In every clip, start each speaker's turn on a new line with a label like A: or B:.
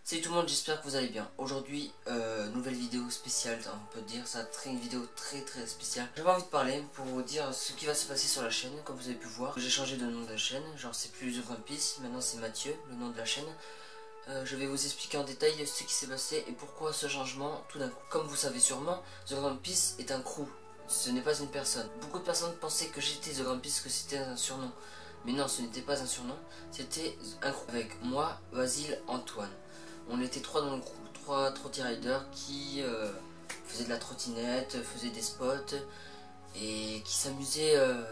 A: Salut tout le monde, j'espère que vous allez bien. Aujourd'hui, nouvelle vidéo spéciale, on peut dire, ça très une vidéo très spéciale. J'avais envie de parler pour vous dire ce qui va se passer sur la chaîne, comme vous avez pu voir. J'ai changé de nom de la chaîne, genre c'est plus The Grand Peace, maintenant c'est Mathieu, le nom de la chaîne. Je vais vous expliquer en détail ce qui s'est passé et pourquoi ce changement tout d'un coup. Comme vous savez sûrement, The Grand Peace est un crew, ce n'est pas une personne. Beaucoup de personnes pensaient que j'étais The Grand Peace, que c'était un surnom. Mais non, ce n'était pas un surnom, c'était un crew avec moi, Basile, Antoine. On était trois dans le groupe, trois trotty riders qui faisaient de la trottinette, faisaient des spots et qui s'amusaient,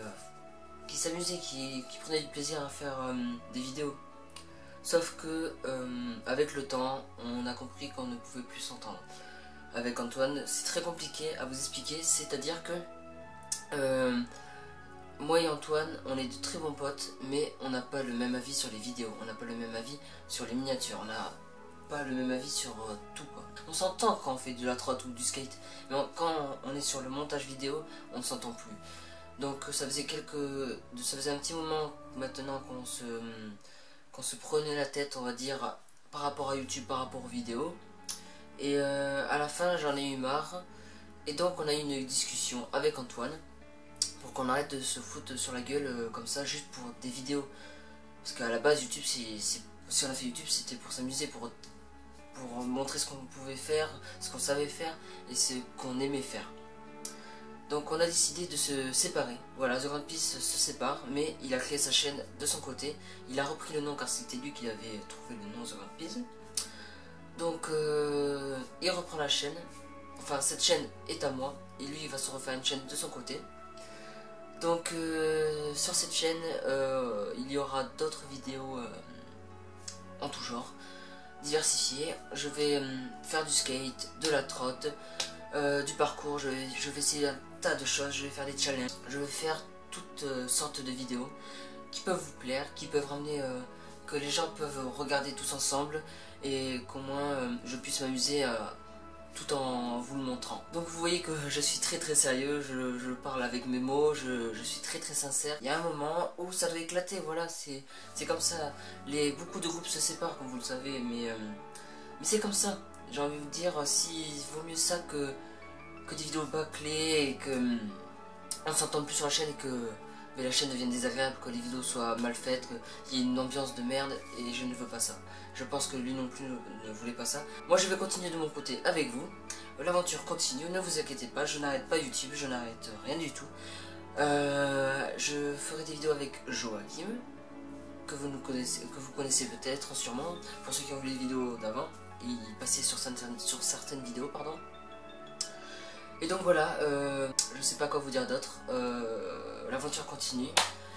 A: qui prenaient du plaisir à faire des vidéos. Sauf que avec le temps, on a compris qu'on ne pouvait plus s'entendre. Avec Antoine, c'est très compliqué à vous expliquer, c'est-à-dire que moi et Antoine, on est de très bons potes, mais on n'a pas le même avis sur les vidéos, on n'a pas le même avis sur les miniatures, on n'a pas le même avis sur tout quoi. On s'entend quand on fait de la trotte ou du skate, mais quand on est sur le montage vidéo, on ne s'entend plus. Donc ça faisait un petit moment maintenant qu'on se prenait la tête, on va dire, par rapport à YouTube, par rapport aux vidéos. Et à la fin, j'en ai eu marre. Et donc on a eu une discussion avec Antoine pour qu'on arrête de se foutre sur la gueule comme ça, juste pour des vidéos. Parce qu'à la base, YouTube, si on a fait YouTube, c'était pour s'amuser, pour montrer ce qu'on pouvait faire, ce qu'on savait faire et ce qu'on aimait faire. Donc on a décidé de se séparer. Voilà, The Grand Peace se sépare, mais il a créé sa chaîne de son côté. Il a repris le nom car c'était lui qui avait trouvé le nom The Grand Peace. Donc il reprend la chaîne. Enfin, cette chaîne est à moi et lui il va se refaire une chaîne de son côté. Donc sur cette chaîne il y aura d'autres vidéos en tout genre, diversifiées. Je vais faire du skate, de la trotte, du parcours, je vais essayer un tas de choses, je vais faire des challenges, je vais faire toutes sortes de vidéos qui peuvent vous plaire, qui peuvent ramener, que les gens peuvent regarder tous ensemble et qu'au moins je puisse m'amuser tout en vous le montrant. Donc vous voyez que je suis très sérieux, je parle avec mes mots, je suis très sincère. Il y a un moment où ça doit éclater, voilà, c'est comme ça. Beaucoup de groupes se séparent comme vous le savez, mais c'est comme ça. J'ai envie de vous dire, s'il vaut mieux ça que des vidéos bâclées et que on s'entende plus sur la chaîne et que la chaîne devienne désagréable, que les vidéos soient mal faites, qu'il y ait une ambiance de merde, et je ne veux pas ça. Je pense que lui non plus ne voulait pas ça. Moi je vais continuer de mon côté avec vous. L'aventure continue, ne vous inquiétez pas, je n'arrête pas YouTube, je n'arrête rien du tout. Je ferai des vidéos avec Joachim, que vous connaissez peut-être, sûrement. Pour ceux qui ont vu les vidéos d'avant, il passait sur certaines vidéos, pardon. Et donc voilà, je sais pas quoi vous dire d'autre. L'aventure continue.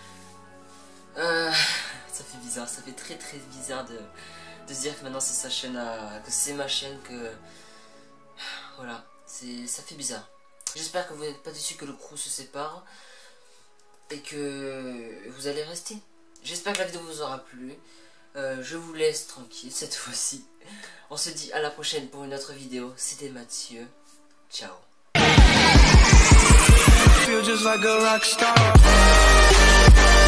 A: Ça fait bizarre, ça fait très bizarre de se dire que maintenant c'est sa chaîne, que c'est ma chaîne, que voilà, ça fait bizarre. J'espère que vous n'êtes pas déçus que le crew se sépare et que vous allez rester. J'espère que la vidéo vous aura plu. Je vous laisse tranquille cette fois-ci. On se dit à la prochaine pour une autre vidéo. C'était Mathieu. Ciao.
B: Feel just like a rock star.